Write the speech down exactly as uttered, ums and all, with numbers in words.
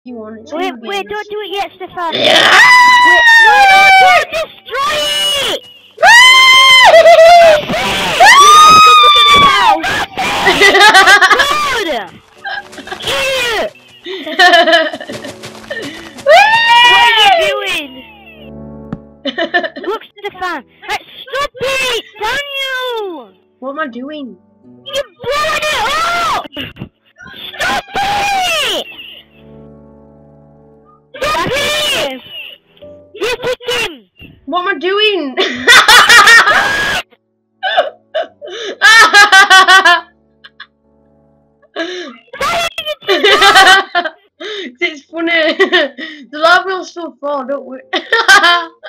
You want it to Wait, again. wait, don't do it yet, Stefan. Yeah! Wait, no, no, don't destroy it! You guys come look at this house! Good! Idiot! What are you doing? Look, Stefan! Right, stop it! Daniel! What am I doing? You blowing it up! Stop it! Stop it! You pick him! What am I doing? It's funny. The lava will still fall, don't we?